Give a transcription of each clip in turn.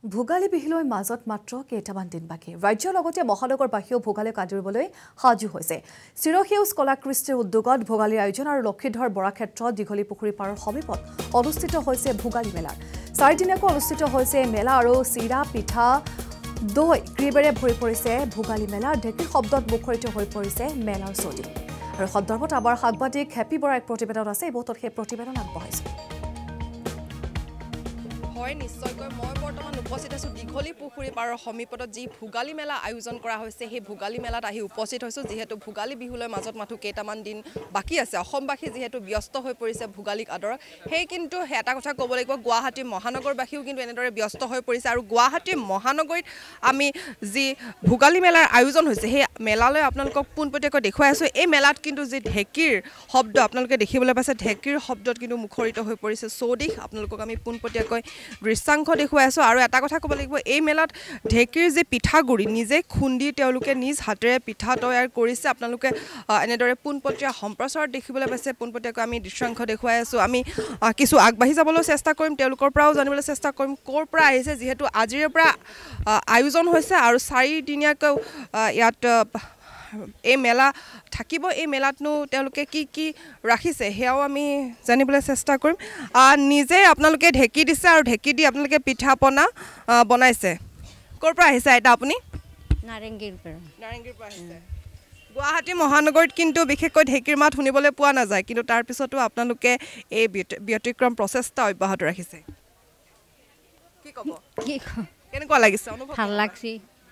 ভোগালী বিহুলৈ মাজত মাত্ৰ কেইটামান দিন বাকী ৰাজ্যৰ লগতে মহানগৰবাসীও ভোগালীক আদৰিবলৈ সাজু হৈছে চিৰসেউজ কলাকৃষ্টিৰ উদ্যোগত ভোগালীৰ আয়োজন আৰু লক্ষীধৰ বৰাক্ষেত্ৰত দীঘলী পুখুৰী পাৰৰ সমীপত অনুষ্ঠিত হৈছে ভোগালী মেলা 4 দিনকৈ অনুষ্ঠিত হৈছে মেলা আৰু চিৰা পিঠা দৈ ক্ৰীবেৰে ভৰি পৰিছে ভোগালী মেলা ঢেকীৰ শব্দত মুখৰিত হৈ পৰিছে মেলাৰ চৌদিশ আৰু সন্দৰ্ভত আমাৰ সাংবাদিক হেপী বৰাৰ এক প্ৰতিবেদন আছে এই বতৰত সেই প্ৰতিবেদন আগবঢ়াইছে হয় নিশ্চয়কৈ মই বৰ্তমান উপস্থিত আছো দীঘলী পুখুৰী পাৰৰ সমীপত যি ভোগালী মেলা আয়োজন কৰা হৈছে সেই ভোগালী মেলাত আহি উপস্থিত হৈছো যেহেতু ভোগালী বিহুলৈ মাজত মাথো কেইটামান দিন বাকি আছে অসমবাসী যেহেতু ব্যস্ত হৈ পৰিছে ভোগালীক আদৰ সেই কিন্তু এটা কথা ক'ব লাগিব গুৱাহাটী মহানগৰবাসীও কিন্তু এনেদৰে ব্যস্ত হৈ পৰিছে আৰু গুৱাহাটী মহানগৰীত আমি যি ভোগালী মেলাৰ আয়োজন হৈছে সেই মেলালৈ আপোনালোকক পোনপটীয়াকৈ দেখুৱাই আছো এই মেলাত কিন্তু যি ঢেকীৰ শব্দ আপোনালোকে দেখিবলৈ পাইছে ঢেকীৰ শব্দত কিন্তু মুখৰিত হৈ পৰিছে চৌদিশ আপোনালোকক আমি পোনপটীয়াকৈ দৃশ্যাংশ দেখুৱাই আছো আৰু এটা কথা ক'ব লাগিব এই মেলাত ঢেকীৰ যে পিঠাগুৰি নিজে খুন্দি তেওঁলোকে নিজ হাতেৰে পিঠা তৈয়াৰ কৰিছে আপোনালোকে এনেদৰে পোনপটীয়া সম্প্ৰচাৰত দেখিবলৈ পাইছে পোনপটীয়াকৈ আমি দৃশ্যাংশ দেখুৱাই আছো আমি কিছু আগবাঢ়ি যাবলৈ চেষ্টা কৰিম তেওঁলোকৰ পৰাও জানিবলৈ চেষ্টা কৰিম ক'ৰ পৰা আহিছে যিহেতু আজিৰে পৰা আয়োজন হৈছে আৰু 4 দিনীয়াকৈ ইয়াত এই মেলা থাকিব এই মেলাতনো তেওঁলোকে কি ৰাখিছে হেয়াও আমি জানিবলৈ চেষ্টা কৰিম নিজে আপোনালোকে ঢেকি দিছে আৰু ঢেকি দি আপোনালোকে পিঠা পনা বনাইছে ক'ৰ পৰা আহিছে এটা আপুনি নাৰেংগীৰ পৰা আহিছে গুৱাহাটী মহানগৰীত কিন্তু বিশেষকৈ ঢেকিৰ মাত শুনিবলৈ পোৱা নাযায় কিন্তু তাৰ পিছতো আপোনালোকে এই ব্যতিক্ৰম প্ৰচেষ্টা অব্যাহত ৰাখিছে কি ক'ব কেনেকুৱা লাগিছে অনুভৱ ভাল লাগিছে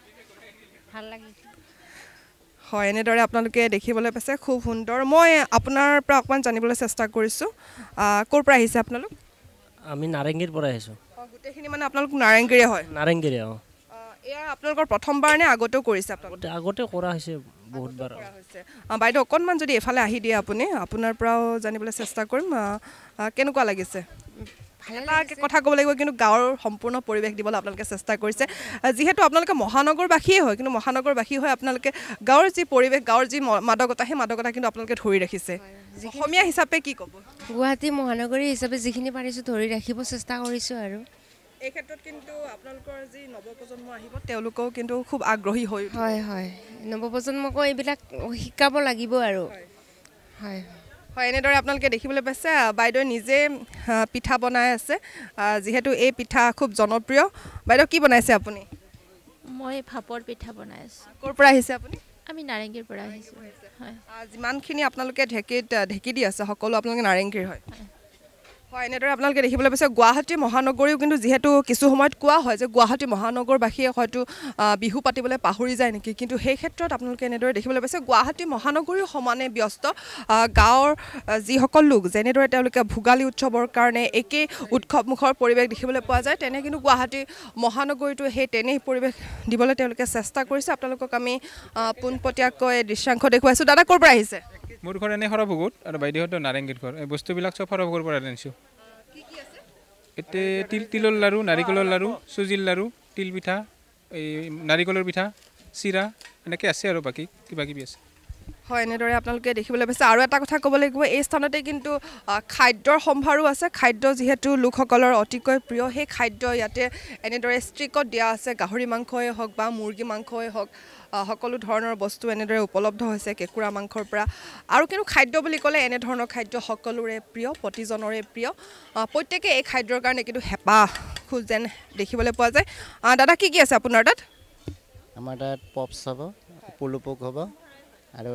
হয় এনেদৰে আপোনালোকে দেখিবলৈ পাইছে খুব সুন্দৰ মই আপোনাৰ পৰা অকমান জানিবলৈ চেষ্টা কৰিছো ক'ৰ পৰা আহিছে আপোনালোক আমি নাৰেংগীৰ পৰা আহিছো গোটেইখিনি মানে আপোনালোক নাৰেংগীৰে হয় নাৰেংগীৰে এয়া আপোনালোকৰ প্ৰথমবাৰ নে আগতেও কৰিছে আপোনালোকে আগতে কৰা হৈছে বহুতবাৰ বাইদেউ অকণমান যদি এফালে আহি দিয়ে আপুনি আপোনাৰ পৰাও জানিবলৈ চেষ্টা কৰিম কেনেকুৱা লাগিছে এটা কথা ক'ব লাগিব কিন্তু গাঁৱৰ সম্পূৰ্ণ পৰিৱেশ দিবলৈ আপোনালোকে চেষ্টা কৰিছে যিহেতু আপোনালোকে মহানগৰবাসীয়ে হয় কিন্তু মহানগৰবাসী হৈ আপোনালোকে গাঁৱৰ যি পৰিৱেশ গাঁৱৰ যি মাদকতা সেই মাদকতা কিন্তু আপোনালোকে ধৰি ৰাখিছে অসমীয়া হিচাপে কি ক'ব গুৱাহাটী মহানগৰী হিচাপে যিখিনি পাৰিছোঁ ধৰি ৰাখিব চেষ্টা কৰিছোঁ আৰু এই ক্ষেত্ৰত কিন্তু আপোনালোকৰ যি নৱপ্ৰজন্ম আহিব তেওঁলোকেও কিন্তু খুব আগ্ৰহী হৈ হয় নৱপ্ৰজন্মকো এইবিলাক শিকাব লাগিব আৰু হয় হয় এনেদৰে আপোনালোকে দেখিবলৈ পাইছে বাইদেউ নিজে পিঠা বনাই আছে যিহেতু এই পিঠা খুব জনপ্ৰিয় বাইদেউ কি বনাইছে আপুনি মই ভাপৰ পিঠা বনাই আছো ক'ৰ পৰা আহিছে আপুনি আমি নাৰেংগীৰ পৰা আহিছো হয় যিমানখিনি আপোনালোকে ঢেকি দি আছে সকলো আপোনালোকে নাৰেংগীৰ হয় হয় এনেদৰে আপোনালোকে দেখিবলৈ পাইছে গুৱাহাটী মহানগৰীও কিন্তু যিহেতু কিছু সময়ত কোৱা হয় যে গুৱাহাটী মহানগৰবাসীয়ে হয়তো বিহু পাতিবলৈ পাহৰি যায় নেকি কিন্তু সেই ক্ষেত্ৰত আপোনালোকে এনেদৰে দেখিবলৈ পাইছে গুৱাহাটী মহানগৰীও সমানে ব্যস্ত গাঁৱৰ যিসকল লোক যেনেদৰে তেওঁলোকে ভোগালী উৎসৱৰ কাৰণে একেই উৎসৱমুখৰ পৰিৱেশ দেখিবলৈ পোৱা যায় তেনে কিন্তু গুৱাহাটী মহানগৰীটো সেই তেনেই পৰিৱেশ দিবলৈ তেওঁলোকে চেষ্টা কৰিছে আপোনালোকক আমি পোনপটীয়াকৈ দৃশ্যাংশ দেখুৱাইছোঁ দাদা ক'ৰ পৰা আহিছে মোৰ ঘৰ এনে সৰভোগত আৰু বাইদেউহঁতৰ নাৰেংগীৰ ঘৰ এই বস্তুবিলাক চব সৰভোগৰ পৰা আনিছোঁ এতিয়া তিলৰ লাড়ু নাৰিকলৰ লাড়ু চুজিৰ লাড়ু তিল পিঠা এই নাৰিকলৰ পিঠা চিৰা এনেকৈ আছে আৰু বাকী কিবা কিবি আছে হয় এনেদৰে আপোনালোকে দেখিবলৈ পাইছে আৰু এটা কথা ক'ব লাগিব এই স্থানতে কিন্তু খাদ্যৰ সম্ভাৰো আছে খাদ্য যিহেতু লোকসকলৰ অতিকৈ প্ৰিয় সেই খাদ্য ইয়াতে এনেদৰে ষ্ট্ৰিকত দিয়া আছে গাহৰি মাংসই হওক বা মুৰ্গী মাংসই হওক সকলো ধৰণৰ বস্তু এনেদৰে উপলব্ধ হৈছে কেঁকুৰা মাংসৰ পৰা আৰু কিন্তু খাদ্য বুলি ক'লে এনেধৰণৰ খাদ্য সকলোৰে প্ৰিয় প্ৰতিজনৰে প্ৰিয় প্ৰত্যেকে এই খাদ্যৰ কাৰণে কিন্তু হেঁপাহ খোজ যেন দেখিবলৈ পোৱা যায় দাদা কি আছে আপোনাৰ তাত আমাৰ তাত পপছ হ'ব পলু পোক হ'ব আৰু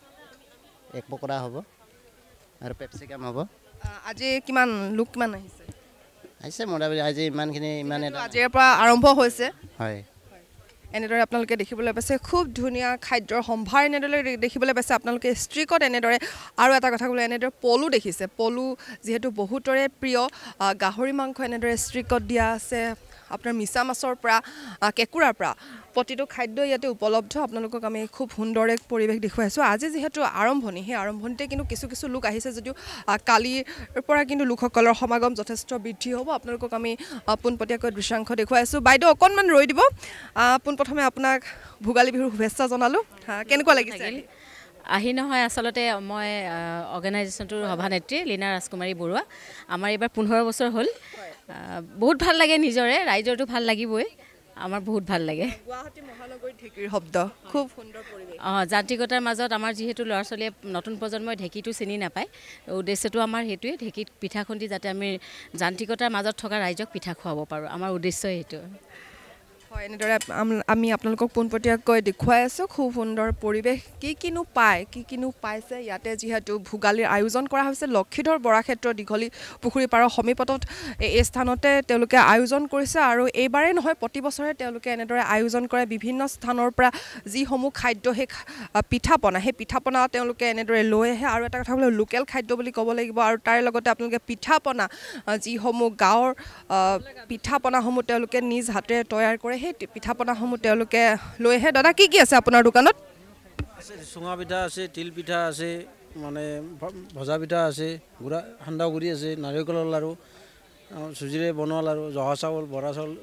এক পকৰা হ'ব আৰু পেপচিকাম হ'ব আজি কিমান লোক কিমান আহিছে মোটামুটি আজি ইমানখিনি আজিৰ পৰা আৰম্ভ হৈছে হয় এনেদৰে আপোনালোকে দেখিবলৈ পাইছে খুব ধুনীয়া খাদ্যৰ সম্ভাৰ এনেদৰে দেখিবলৈ পাইছে আপোনালোকে ষ্ট্ৰিকত এনেদৰে আৰু এটা কথা ক'লে এনেদৰে পলু দেখিছে পলু যিহেতু বহুতৰে প্ৰিয় গাহৰি মাংস এনেদৰে ষ্ট্ৰিকত দিয়া আছে আপোনাৰ মিছা মাছৰ পৰা কেঁকুৰাৰ পৰা প্ৰতিটো খাদ্য ইয়াতে উপলব্ধ আপোনালোকক আমি খুব সুন্দৰ এক পৰিৱেশ দেখুৱাইছোঁ আজি যিহেতু আৰম্ভণি সেই আৰম্ভণিতে কিন্তু কিছু লোক আহিছে যদিও কালিৰ পৰা কিন্তু লোকসকলৰ সমাগম যথেষ্ট বৃদ্ধি হ'ব আপোনালোকক আমি পোনপটীয়াকৈ দৃশ্যাংশ দেখুৱাইছোঁ বাইদেউ অকণমান ৰৈ দিব পোনপ্ৰথমে আপোনাক ভোগালী বিহুৰ শুভেচ্ছা জনালোঁ কেনেকুৱা লাগিছে আহি নহয় আচলতে মই অৰ্গেনাইজেশ্যনটোৰ সভানেত্ৰী লীনা ৰাজকুমাৰী বৰুৱা আমাৰ এইবাৰ 15 বছৰ হ'ল বহুত ভাল লাগে নিজৰে ৰাইজৰটো ভাল লাগিবই আমাৰ বহুত ভাল লাগে গুৱাহাটী মহানগৰীত ঢেঁকীৰ শব্দ খুব সুন্দৰ পৰিৱেশ যান্ত্ৰিকতাৰ মাজত আমাৰ যিহেতু ল'ৰা ছোৱালীয়ে নতুন প্ৰজন্মই ঢেঁকীটো চিনি নাপায় উদ্দেশ্যটো আমাৰ সেইটোৱে ঢেঁকীত পিঠা খুন্দি যাতে আমি যান্ত্ৰিকতাৰ মাজত থকা ৰাইজক পিঠা খুৱাব পাৰোঁ আমাৰ উদ্দেশ্য সেইটো হয় এনেদৰে আমি আপোনালোকক পোনপটীয়াকৈ দেখুৱাই আছোঁ খুব সুন্দৰ পৰিৱেশ কি কিনো পাইছে ইয়াতে যিহেতু ভোগালীৰ আয়োজন কৰা হৈছে লক্ষীধৰ বৰাক্ষেত্ৰ দীঘলী পুখুৰী পাৰৰ সমীপত এই স্থানতে তেওঁলোকে আয়োজন কৰিছে আৰু এইবাৰেই নহয় প্ৰতি বছৰে তেওঁলোকে এনেদৰে আয়োজন কৰে বিভিন্ন স্থানৰ পৰা যিসমূহ খাদ্য সেই পিঠাপনা তেওঁলোকে এনেদৰে লৈ আহে আৰু এটা কথা ক'লে লোকেল খাদ্য বুলি ক'ব লাগিব আৰু তাৰ লগতে আপোনালোকে পিঠাপনা যিসমূহ গাঁৱৰ পিঠাপনাসমূহ তেওঁলোকে নিজ হাতেৰে তৈয়াৰ কৰে সেই পিঠাপনাসমূহ তেওঁলোকে লৈ আহে দাদা কি আছে আপোনাৰ দোকানত আছে চুঙা পিঠা আছে তিল পিঠা আছে মানে ভজা পিঠা আছে গুড়া সান্দহ গুড়ি আছে নাৰিকলৰ লাড়ু চুজিৰে বনোৱা লাড়ু জহা চাউল বৰা চাউল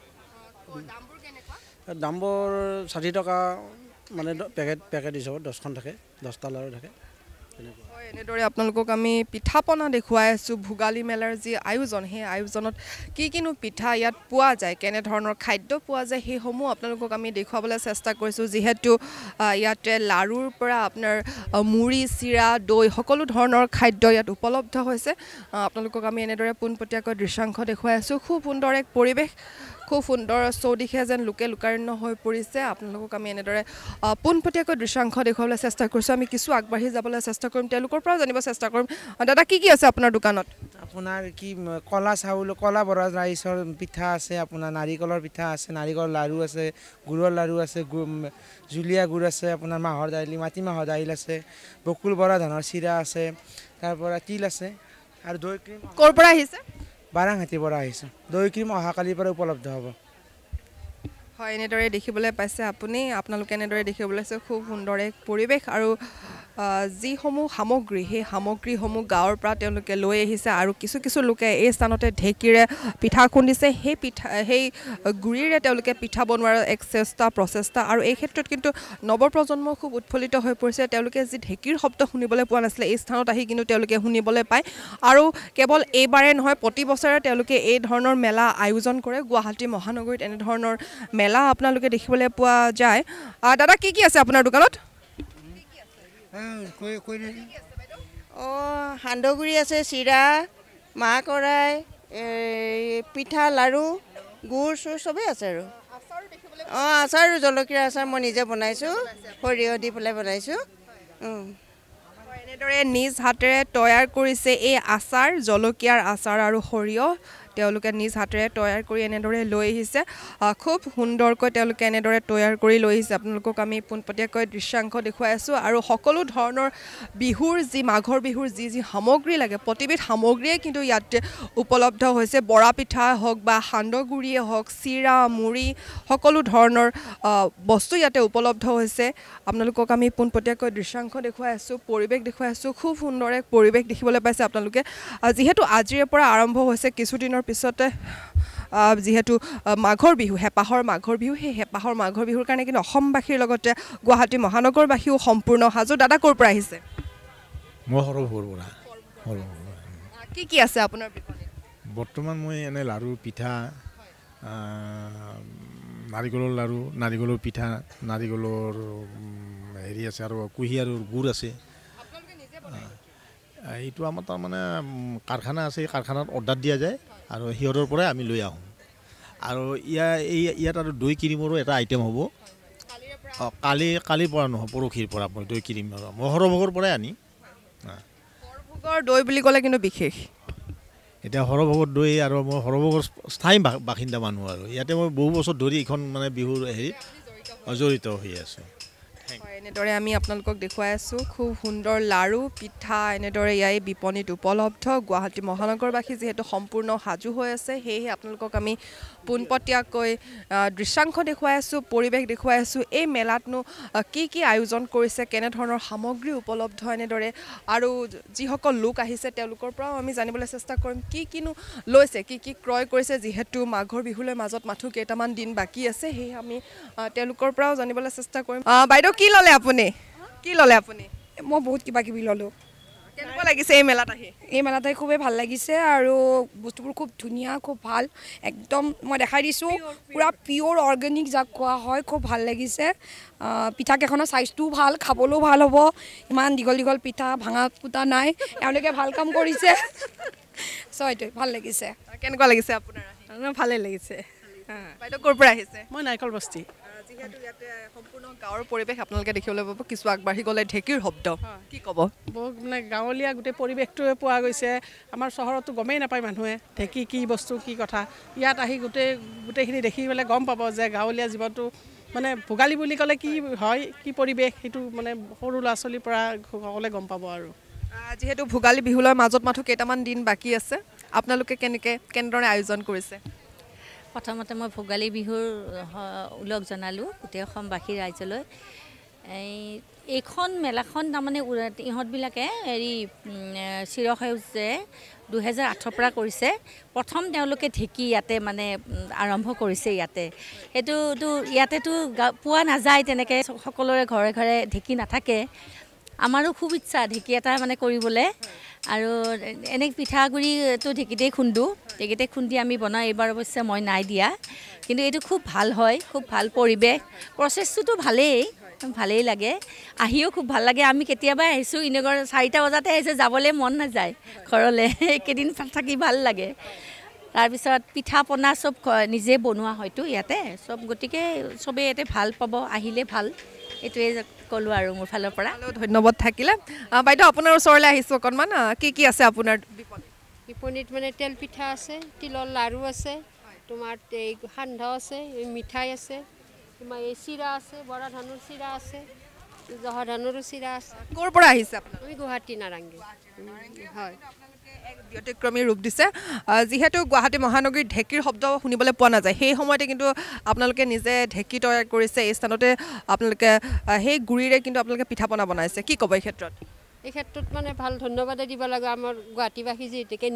দামবোৰ 60 টকা মানে পেকেট হিচাপত 10খন থাকে 10টা লাড়ু থাকে হয় এনেদৰে আপোনালোকক আমি পিঠাপনা দেখুৱাই আছোঁ ভোগালী মেলাৰ যি আয়োজন সেই আয়োজনত কিনো পিঠা ইয়াত পোৱা যায় কেনেধৰণৰ খাদ্য পোৱা যায় সেইসমূহ আপোনালোকক আমি দেখুৱাবলৈ চেষ্টা কৰিছোঁ যিহেতু ইয়াতে লাড়ুৰ পৰা আপোনাৰ মুড়ি চিৰা দৈ সকলো ধৰণৰ খাদ্য ইয়াত উপলব্ধ হৈছে আপোনালোকক আমি এনেদৰে পোনপটীয়াকৈ দৃশ্যাংশ দেখুৱাই আছোঁ খুব সুন্দৰ এক পৰিৱেশ খুব সুন্দৰ চৌদিশে যেন লোকাৰণ্য হৈ পৰিছে আপোনালোকক আমি এনেদৰে পোনপটীয়াকৈ দৃশ্যাংশ দেখুৱাবলৈ চেষ্টা কৰিছোঁ আমি কিছু আগবাঢ়ি যাবলৈ চেষ্টা কৰিম তেওঁলোকৰ পৰা জানিব চেষ্টা কৰিম দাদা কি আছে আপোনাৰ দোকানত আপোনাৰ কি কলা চাউল কলা বৰা ৰাইচৰ পিঠা আছে আপোনাৰ নাৰিকলৰ পিঠা আছে নাৰিকলৰ লাড়ু আছে গুড়ৰ লাড়ু আছে জুলীয়া গুড় আছে আপোনাৰ মাহৰ দাইল মাটিমাহৰ দাইল আছে বকুল বৰা ধানৰ চিৰা আছে তাৰপৰা তিল আছে আৰু দৈ ক্ৰীম ক'ৰ পৰা আহিছে বাৰাংহাটীৰ পৰা আহিছে দৈ ক্ৰীম অহাকালিৰ পৰা উপলব্ধ হ'ব হয় এনেদৰে দেখিবলৈ পাইছে আপোনালোকে এনেদৰে দেখিবলৈ পাইছে খুব সুন্দৰ এক পৰিৱেশ আৰু যিসমূহ সামগ্ৰী সেই সামগ্ৰীসমূহ গাঁৱৰ পৰা তেওঁলোকে লৈ আহিছে আৰু কিছু লোকে এই স্থানতে ঢেঁকীৰে পিঠা খুন্দিছে সেই গুড়িৰে তেওঁলোকে পিঠা বনোৱাৰ এক প্ৰচেষ্টা আৰু এই ক্ষেত্ৰত কিন্তু নৱপ্ৰজন্ম খুব উৎফুল্লিত হৈ পৰিছে তেওঁলোকে যি ঢেঁকীৰ শব্দ শুনিবলৈ পোৱা নাছিলে এই স্থানত আহি কিন্তু তেওঁলোকে শুনিবলৈ পায় আৰু কেৱল এইবাৰে নহয় প্ৰতি বছৰে তেওঁলোকে এই ধৰণৰ মেলা আয়োজন কৰে গুৱাহাটী মহানগৰীত এনেধৰণৰ মেলা আপোনালোকে দেখিবলৈ পোৱা যায় দাদা কি আছে আপোনাৰ দোকানত সান্দহগুড়ি আছে চিৰা মাহ কৰাই পিঠা লাড়ু গুড় চুৰ চবেই আছে আৰু আচাৰ জলকীয়া আচাৰ মই নিজে বনাইছোঁ সৰিয়হ দি পেলাই বনাইছোঁ এনেদৰে নিজ হাতেৰে তৈয়াৰ কৰিছে এই আচাৰ জলকীয়াৰ আচাৰ আৰু সৰিয়হ তেওঁলোকে নিজ হাতেৰে তৈয়াৰ কৰি এনেদৰে লৈ আহিছে খুব সুন্দৰকৈ তেওঁলোকে এনেদৰে তৈয়াৰ কৰি লৈ আহিছে আপোনালোকক আমি পোনপটীয়াকৈ দৃশ্যাংশ দেখুৱাই আছোঁ আৰু সকলো ধৰণৰ বিহুৰ যি মাঘৰ বিহুৰ যি সামগ্ৰী লাগে প্ৰতিবিধ সামগ্ৰীয়ে কিন্তু ইয়াতে উপলব্ধ হৈছে বৰা পিঠা হওক বা সান্দহগুড়িয়ে হওক চিৰা মুড়ি সকলো ধৰণৰ বস্তু ইয়াতে উপলব্ধ হৈছে আপোনালোকক আমি পোনপটীয়াকৈ দৃশ্যাংশ দেখুৱাই আছোঁ পৰিৱেশ দেখুৱাই আছোঁ খুব সুন্দৰ এক পৰিৱেশ দেখিবলৈ পাইছে আপোনালোকে যিহেতু আজিৰে পৰা আৰম্ভ হৈছে কিছুদিনৰ পিছতে যিহেতু মাঘৰ বিহু হেঁপাহৰ মাঘৰ বিহু সেই হেঁপাহৰ মাঘৰ বিহুৰ কাৰণে কিন্তু অসমবাসীৰ লগতে গুৱাহাটী মহানগৰবাসীও সম্পূৰ্ণ সাজু দাদা ক'ৰ পৰা আহিছে মই সৰভৰ পৰা কি আছে আপোনাৰ বিপণীত বৰ্তমান মই এনে লাড়ু পিঠা নাৰিকলৰ লাড়ু নাৰিকলৰ পিঠা নাৰিকলৰ হেৰি আছে আৰু কুঁহিয়াৰৰ গুড় আছে এইটো আমাৰ তাৰমানে কাৰখানা আছে এই কাৰখানাত অৰ্ডাৰ দিয়া যায় আৰু সিহঁতৰ পৰাই আমি লৈ আহোঁ আৰু ইয়াত আৰু দৈ ক্ৰীমৰো এটা আইটেম হ'ব কালিৰ পৰা নহয় পৰহিৰ পৰা মই দৈ ক্ৰীম মই সৰভোগৰ পৰাই আনি সৰভোগৰ দৈ বুলি ক'লে কিন্তু বিশেষ এতিয়া সৰভোগৰ দৈ আৰু মই সৰভোগৰ স্থায়ী বাসিন্দা মানুহ আৰু ইয়াতে মই বহু বছৰ ধৰি এইখন মানে বিহুৰ হেৰিত জড়িত হৈ আছোঁ এনেদৰে আমি আপোনালোকক দেখুৱাই আছোঁ খুব সুন্দৰ লাড়ু পিঠা এনেদৰে ইয়াই বিপণীত উপলব্ধ গুৱাহাটী মহানগৰবাসী যিহেতু সম্পূৰ্ণ সাজু হৈ আছে সেয়েহে আপোনালোকক আমি পোনপটীয়াকৈ দৃশ্যাংশ দেখুৱাই আছোঁ পৰিৱেশ দেখুৱাই আছোঁ এই মেলাতনো কি আয়োজন কৰিছে কেনেধৰণৰ সামগ্ৰী উপলব্ধ এনেদৰে আৰু যিসকল লোক আহিছে তেওঁলোকৰ পৰাও আমি জানিবলৈ চেষ্টা কৰিম কিনো লৈছে কি ক্ৰয় কৰিছে যিহেতু মাঘৰ বিহুলৈ মাজত মাথো কেইটামান দিন বাকী আছে সেয়ে আমি তেওঁলোকৰ পৰাও জানিবলৈ চেষ্টা কৰিম বাইদেউ কি ল'লে আপুনি কি ল'লে আপুনি মই বহুত কিবা কিবি ল'লোঁ কেনেকুৱা লাগিছে এই মেলাত আহি এই মেলাত আহি খুবেই ভাল লাগিছে আৰু বস্তুবোৰ খুব ধুনীয়া খুব ভাল একদম মই দেখাই দিছোঁ পূৰা পিয়'ৰ অৰ্গেনিক যাক কোৱা হয় খুব ভাল লাগিছে পিঠাকেইখনৰ চাইজটোও ভাল খাবলৈও ভাল হ'ব ইমান দীঘল দীঘল পিঠা ভাঙা ফুটা নাই এওঁলোকে ভাল কাম কৰিছে এইটোৱে ভাল লাগিছে কেনেকুৱা লাগিছে আপোনাৰ ভালেই লাগিছে বাইদেউ ক'ৰ পৰা আহিছে মই নাৰিকল বস্তি যিহেতু ইয়াতে সম্পূৰ্ণ গাঁৱৰ পৰিৱেশ আপোনালোকে দেখিবলৈ পাব কিছু আগবাঢ়ি গ'লে ঢেঁকীৰ শব্দ কি ক'ব বহুত মানে গাঁৱলীয়া গোটেই পৰিৱেশটোৱে পোৱা গৈছে আমাৰ চহৰতো গমেই নাপায় মানুহে ঢেঁকী কি বস্তু কি কথা ইয়াত আহি গোটেইখিনি দেখি পেলাই গম পাব যে গাঁৱলীয়া জীৱনটো মানে ভোগালী বুলি ক'লে কি হয় কি পৰিৱেশ সেইটো মানে সৰু ল'ৰা ছোৱালীৰ পৰা সকলোৱে গম পাব আৰু যিহেতু ভোগালী বিহুলৈ মাজত মাথো কেইটামান দিন বাকী আছে আপোনালোকে কেনেদৰে আয়োজন কৰিছে প্ৰথমতে মই ভোগালী বিহুৰ উলগ জনালোঁ গোটেই অসমবাসী ৰাইজলৈ এইখন মেলাখন তাৰমানে ইহঁতবিলাকে হেৰি চিৰসেউজে 2008 পৰা কৰিছে প্ৰথম তেওঁলোকে ঢেঁকী ইয়াতে মানে আৰম্ভ কৰিছে ইয়াতে সেইটোতো ইয়াতেতো পোৱা নাযায় তেনেকৈ সকলোৰে ঘৰে ঘৰে ঢেঁকী নাথাকে আমাৰো খুব ইচ্ছা ঢেঁকী এটা মানে কৰিবলৈ আৰু এনে পিঠাগুড়িটো ঢেঁকীতেই খুন্দি আমি বনাওঁ এইবাৰ অৱশ্যে মই নাই দিয়া কিন্তু এইটো খুব ভাল হয় খুব ভাল পৰিৱেশ প্ৰচেছটোতো ভালেই লাগে আহিও খুব ভাল লাগে আমি কেতিয়াবা আহিছোঁ ইনগৰ 4টা বজাতে আহিছোঁ যাবলৈ মন নাযায় ঘৰলৈ কেইদিন থাকি ভাল লাগে তাৰপিছত পিঠা পনা চব নিজে বনোৱা হয়তো ইয়াতে চব গতিকে চবেই ইয়াতে ভাল পাব আহিলে ভাল এইটোৱে ক'লোঁ আৰু মোৰ ফালৰ পৰা ধন্যবাদ থাকিলে বাইদেউ আপোনাৰ ওচৰলৈ আহিছোঁ অকণমান কি আছে আপোনাৰ বিপণীত মানে তেল পিঠা আছে তিলৰ লাড়ু আছে তোমাৰ এই সান্দহ আছে মিঠাই আছে তোমাৰ এই চিৰা আছে বৰা ধানৰ চিৰা আছে জহা ধানৰো চিৰা আছে ক'ৰ পৰা আহিছে আপোনাৰ আমি গুৱাহাটী নাৰেংগী হয় এক ব্যতিক্ৰমী ৰূপ দিছে যিহেতু গুৱাহাটী মহানগৰীৰ ঢেঁকীৰ শব্দ শুনিবলৈ পোৱা নাযায় সেই সময়তে কিন্তু আপোনালোকে নিজে ঢেঁকী তৈয়াৰ কৰিছে এই স্থানতে আপোনালোকে সেই গুড়িৰে কিন্তু আপোনালোকে পিঠা পনা বনাইছে কি ক'ব এই ক্ষেত্ৰত মানে ভাল ধন্যবাদেই দিব লাগে আমাৰ গুৱাহাটীবাসী যিহেতুকে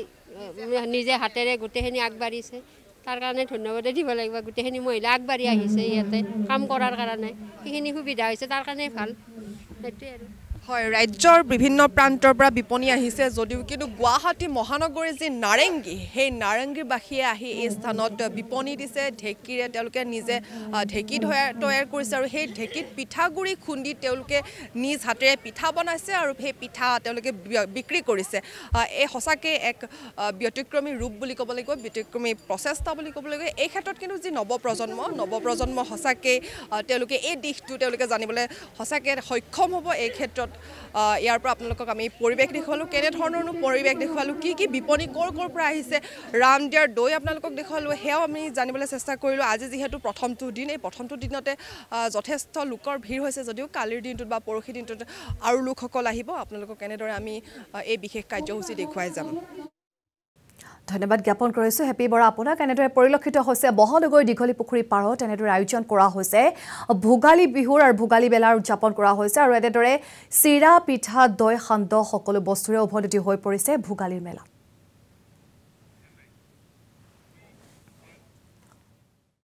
নিজে হাতেৰে গোটেইখিনি আগবাঢ়িছে তাৰ কাৰণে ধন্যবাদেই দিব লাগিব গোটেইখিনি মহিলা আগবাঢ়ি আহিছে ইয়াতে কাম কৰাৰ কাৰণে সেইখিনি সুবিধা হৈছে তাৰ কাৰণে ভাল সেইটোৱে আৰু হয় ৰাজ্যৰ বিভিন্ন প্ৰান্তৰ পৰা বিপণী আহিছে যদিও কিন্তু গুৱাহাটী মহানগৰীৰ যি নাৰেংগী সেই নাৰেংগীবাসীয়ে আহি এই স্থানত বিপণী দিছে ঢেঁকীৰে তেওঁলোকে নিজে ঢেঁকী তৈয়াৰ কৰিছে আৰু সেই ঢেঁকীত পিঠাগুড়ি খুন্দি তেওঁলোকে নিজ হাতেৰে পিঠা বনাইছে আৰু সেই পিঠা তেওঁলোকে বিক্ৰী কৰিছে এই সঁচাকৈ এক ব্যতিক্ৰমী ৰূপ বুলি ক'ব লাগিব ব্যতিক্ৰমী প্ৰচেষ্টা বুলি ক'ব লাগিব এই ক্ষেত্ৰত কিন্তু যি নৱপ্ৰজন্ম সঁচাকৈ তেওঁলোকে এই দিশটো তেওঁলোকে জানিবলৈ সঁচাকৈ সক্ষম হ'ব এই ক্ষেত্ৰত ইয়াৰ পৰা আপোনালোকক আমি পৰিৱেশ দেখুৱালোঁ কেনেধৰণৰনো পৰিৱেশ দেখুৱালোঁ কি বিপণী ক'ৰ পৰা আহিছে ৰামদিয়াৰ দৈ আপোনালোকক দেখুৱালোঁ সেয়াও আমি জানিবলৈ চেষ্টা কৰিলোঁ আজি যিহেতু প্ৰথমটো দিন এই প্ৰথমটো দিনতে যথেষ্ট লোকৰ ভিৰ হৈছে যদিও কালিৰ দিনটোত বা পৰহি দিনটোত আৰু লোকসকল আহিব আপোনালোকক কেনেদৰে আমি এই বিশেষ কাৰ্যসূচী দেখুৱাই যাম ধন্যবাদ জ্ঞাপন কৰিছোঁ হেপী বৰা আপোনাক এনেদৰে পৰিলক্ষিত হৈছে মহানগৰীৰ দীঘলী পুখুৰী পাৰত এনেদৰে আয়োজন কৰা হৈছে ভোগালী বিহুৰ আৰু ভোগালী মেলাৰ উদযাপন কৰা হৈছে আৰু এনেদৰে চিৰা পিঠা দৈ সান্দহ সকলো বস্তুৰে উভৈনদী হৈ পৰিছে ভোগালীৰ মেলা